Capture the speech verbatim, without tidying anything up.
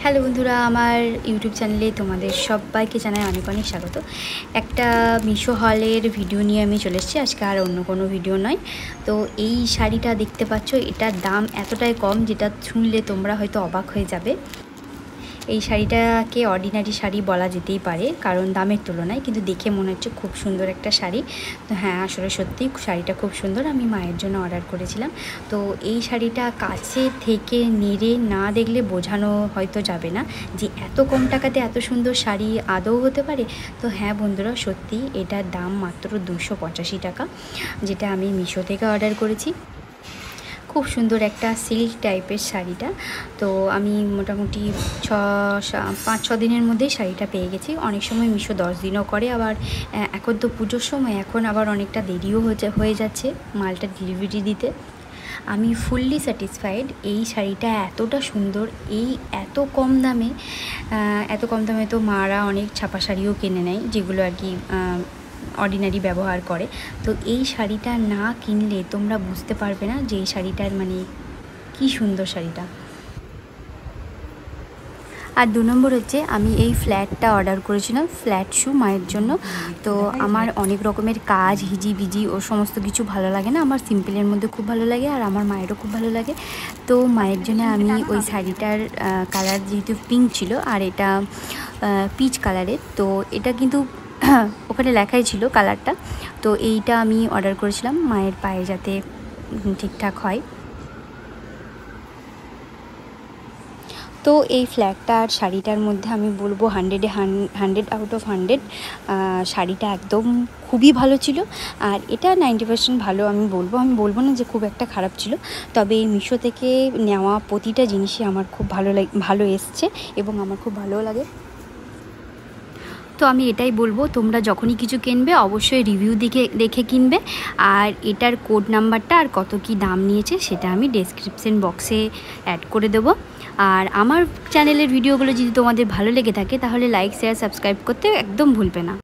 Hello বন্ধুরা, আমার YouTube চ্যানেলে তোমাদের সবাইকে জানাই অনেক অনেক স্বাগত। একটা মিশো হলের ভিডিও নিয়ে আমি চলে এসেছি আজকে, আর অন্য কোনো ভিডিও নয়। তো এই শাড়িটা দেখতে পাচ্ছ, এটার দাম এতটাই কম যেটা শুনলে তোমরা হয়তো অবাক হয়ে যাবে। এই শাড়িটাকে অর্ডিনারি শাড়ি বলা যেতেই পারে, কারণ দামের তুলনায়, কিন্তু দেখে মনে হচ্ছে খুব সুন্দর একটা শাড়ি। তো হ্যাঁ, আসলে সত্যিই শাড়িটা খুব সুন্দর। আমি মায়ের জন্য অর্ডার করেছিলাম। তো এই শাড়িটা কাছে থেকে নেড়ে না দেখলে বোঝানো হয়তো যাবে না যে এত কম টাকাতে এত সুন্দর শাড়ি আদৌ হতে পারে। তো হ্যাঁ বন্ধুরা, সত্যি এটার দাম মাত্র দুশো পঁচাশি টাকা, যেটা আমি মিশো থেকে অর্ডার করেছি। খুব সুন্দর একটা সিল্ক টাইপের শাড়িটা। তো আমি মোটামুটি ছ পাঁচ ছ দিনের মধ্যেই শাড়িটা পেয়ে গেছি। অনেক সময় মিশো দশ দিনও করে, আবার এখন তো পুজোর সময়, এখন আবার অনেকটা দেরিও হয়ে যাচ্ছে মালটা ডেলিভারি দিতে। আমি ফুললি স্যাটিসফাইড। এই শাড়িটা এতটা সুন্দর, এই এত কম দামে। এত কম দামে তো মারা অনেক ছাপা শাড়িও কিনে নেয়, যেগুলো আর কি অর্ডিনারি ব্যবহার করে। তো এই শাড়িটা না কিনলে তোমরা বুঝতে পারবে না যে এই শাড়িটার মানে কি সুন্দর শাড়িটা। আর দু নম্বর হচ্ছে, আমি এই ফ্ল্যাটটা অর্ডার করেছিলাম, ফ্ল্যাট শু মায়ের জন্য। তো আমার অনেক রকমের কাজ হিজি বিজি ও সমস্ত কিছু ভালো লাগে না, আমার সিম্পলের মধ্যে খুব ভালো লাগে, আর আমার মায়েরও খুব ভালো লাগে। তো মায়ের জন্য আমি ওই শাড়িটার কালার যেহেতু পিঙ্ক ছিল, আর এটা পিচ কালারের, তো এটা কিন্তু ওখানে লেখাই ছিল কালারটা। তো এইটা আমি অর্ডার করেছিলাম মায়ের পায়ে যাতে ঠিকঠাক হয়। তো এই ফ্ল্যাটটা আর শাড়িটার মধ্যে আমি বলবো হান্ড্রেডে হান্ড্রেড আউট অফ হান্ড্রেড। শাড়িটা একদম খুবই ভালো ছিল, আর এটা নাইনটি পার্সেন্ট ভালো আমি বলবো। আমি বলবো না যে খুব একটা খারাপ ছিল, তবে এই মিশো থেকে নেওয়া প্রতিটা জিনিসই আমার খুব ভালো লাগে, ভালো এসছে, এবং আমার খুব ভালো লাগে। তো আমি এটাই বলবো, তোমরা যখনই কিছু কিনবে অবশ্যই রিভিউ দেখে দেখে কিনবে। আর এটার কোড নাম্বারটা আর কত কি দাম নিয়েছে সেটা আমি ডেসক্রিপশন বক্সে অ্যাড করে দেবো। আর আমার চ্যানেলের ভিডিওগুলো যদি তোমাদের ভালো লেগে থাকে তাহলে লাইক শেয়ার সাবস্ক্রাইব করতে একদম ভুলবে না।